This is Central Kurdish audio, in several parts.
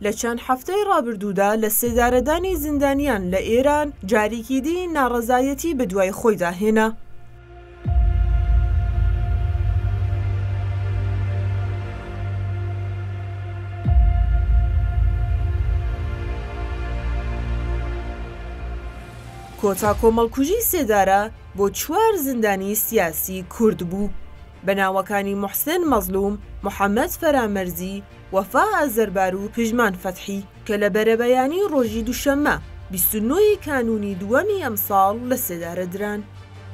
لە چەند هەفتەی ڕابردوودا لە سێدارەدانی زیندانیان لە ئێران جارێکی دی ناڕەزایەتی بە دوای خۆیدا هێنا. کۆتا کۆمەڵکوژی سێدارە بۆ 4 زیندانی سیاسی کورد بوو، بە ناوەکانی موحسێن مەزلوم، محەممەد فەرامەرزی، وەفا ئازەربار و پژمان فەتحی کە لە بەرەبەیانی ڕۆژی دووشەممە 29 کانونی دووەمی ئەم ساڵ لە سێدارە دران.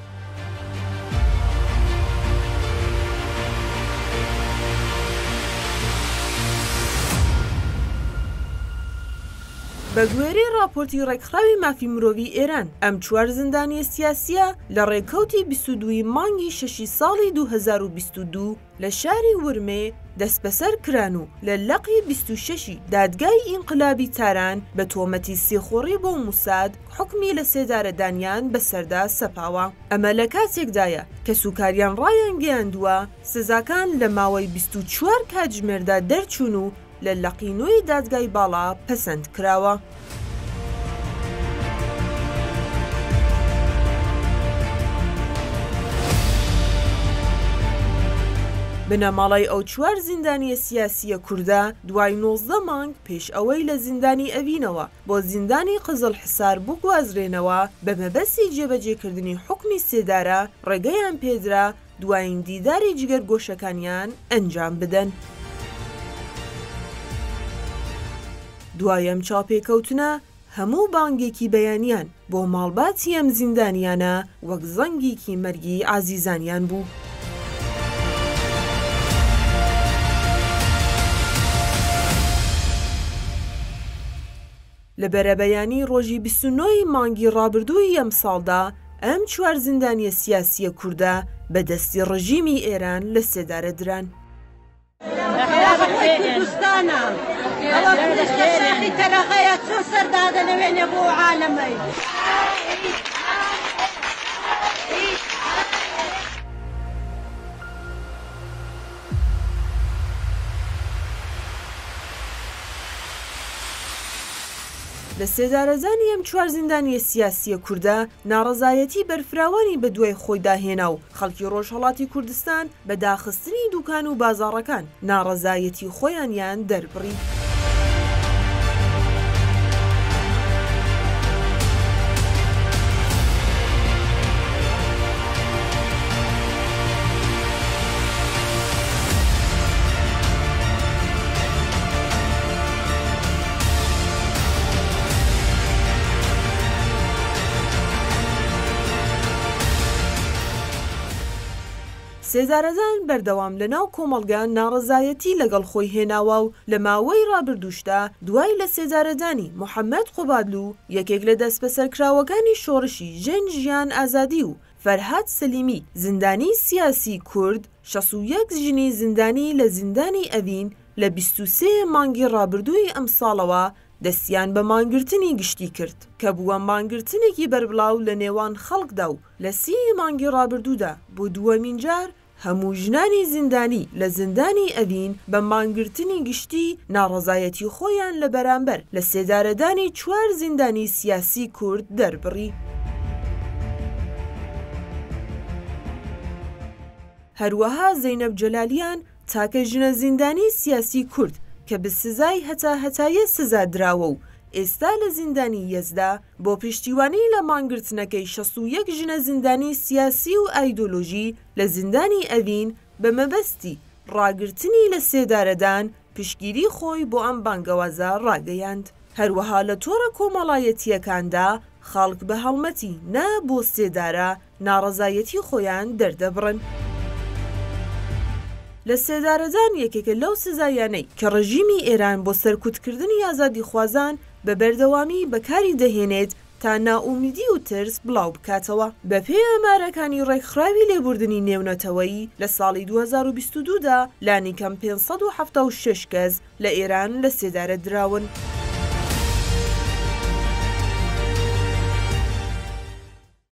بە گوێرەی راپۆرتی ڕێکخراوی مافی مرۆڤی ئێران ئەم 4 زیندانی سیاسیە لە ڕێکەوتی 22 مانگی 6 ساڵی 2022 لە شاری ورمێ دەست بەسەر کران و لە لەقی 26 دادگای ئینقلابی تاران بە تۆمەتی سێخۆڕی بۆ موساد حکمی لە سێدارەدانیان بەسەردا سەپاوە. ئەمە لە کاتێکدایە کە سوکاریان ڕایان گەیاندووە سزاکان لە ماوەی 24 کاتژمێردا دەرچوون و لە لەقینۆی دادگای باڵا پەسەند کراوە. بنەماڵی ئەو 4 زیندانی سیاسیە کووردە دوای 19 مانگ پێش ئەوەی لە زیندانی ئەڤینەوە بۆ زیندانی قزل حسار بگوازرێنەوە بە مەبەستی جێبەجێکردنی حکمی سێدارە ڕێگەیان پێدرا دوایین دیداری جگەرگۆشەکانیان ئەنجام بدەن. دوایم چاپێکەوتنە هەموو بانگێکی بەیانیان بۆ ماڵباتی ئەم زیندانیانە وەک زەنگێکی مەرگی ئازیزانیان بوو. لە بەرەبەیانی ڕۆژی 29 مانگی ڕابردووی ئەم ساڵدا ئەم 4 زیندانیە سیاسیە کووردە بە دەستی ڕژیمی ئێران لە سێدارە دران. لە سێدارەزانی ئەم 4 زیندانی سیاسیە کووردە ناڕەزایەتی بەرفراوانی بە دوای خۆی داهێنا و خەڵکی ڕۆژهەڵاتی کوردستان بە داخستنی دوکان و بازاڕەکان ناڕەزایەتی خۆیانیان دەربڕی. سێدارەزان بەردەوام لەناو کۆمەڵگان ناڕەزایەتی لەگەڵ خۆی هێناوە و لە ماوەی ڕابردووشدا دوای لە سێدارەدانی محەممەد قوبادلو یەکێک لە دەست بەسەرکراوەکانی شۆڕشی ژێن ژیان ئازادی و فەرهاد سەلیمی زیندانی سیاسی کورد 61 ژنی زیندانی لە زیندانی ئەڤین لە 23 مانگی ڕابردووی ئەم ساڵەوە دەستیان بە مانگرتنی گشتی کرد کە بووە مانگرتنێکی بەربڵاو لە نێوان خەڵکدا و لە 30 مانگی ڕابردوودا بۆ دووەمین جار هەموو ژنانی زیندانی لە زیندانی ئەڤین بە مانگرتنی گشتی ناڕەزایەتی خۆیان لە بەرامبەر لە سێدارەدانی 4 زیندانی سیاسی کورد دەربڕی. هەروەها زەینەب جەلالیان تاکە ژنە زیندانی سیاسی کورد کە بە سزای هەتایە سزا دراوە و ئێستا لە زیندانی یەزدا بۆ پشتیوانی لە مانگرتنەکەی 61 ژنە زیندانی سیاسی و ئایدۆلۆژی لە زیندانی ئەڤین بە مەبەستی ڕاگرتنی لە سێدارەدان پشگیری خۆی بۆ ئەم بانگەوازە ڕاگەیاند. هەروەها لە تۆڕە کۆمەڵایەتیەکاندا خەڵک بە هەڵمەتی نا بۆ سێدارە ناڕەزایەتی خۆیان دەردەبڕن. لە سێدارەدان یەکێکە لەو سزایانەی کە ڕژیمی ئێران بۆ سەرکوتکردنی ئازادی خوازان بە بەردەوامی بەکاری دەهێنێت تا ناومیدی و ترس بڵاو بکاتەوە. بە پێی ئامارەکانی ڕێکخراوی لێبوردنی نێونەتەوەیی لە ساڵی 2022دا لانیکەم 576 کەس لە ئێران لە سێدارە دراون.